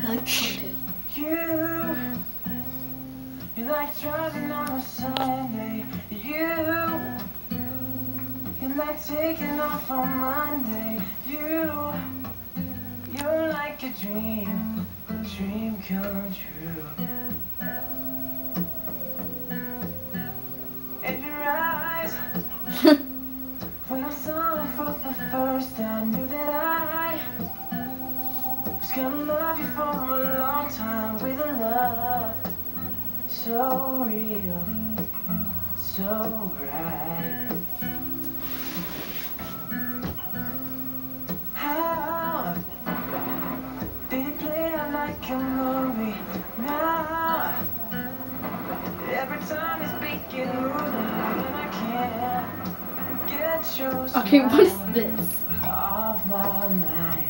like this one too. You like driving on a Sunday. You like taking off on Monday. You're like a dream come true. And your eyes, when I saw them for the first time, knew that I was gonna love you for a long time, with a love so real, so bright. How did it play out like a movie? Now every time it's begin moving, and I can't get your smile Okay, what is this? off my mind.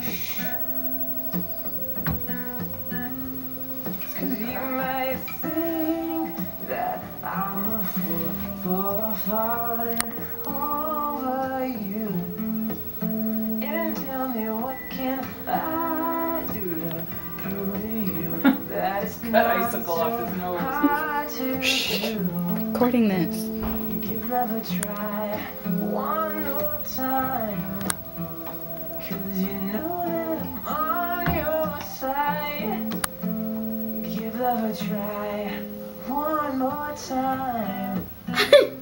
Cause you might think that I'm a fool for falling over you. And tell me, what can I do to prove to you that it's not icicle off his nose. hard to do? Recording this. Give love a try one more time. Cause you know that I'm on your side. Give love a try one more time.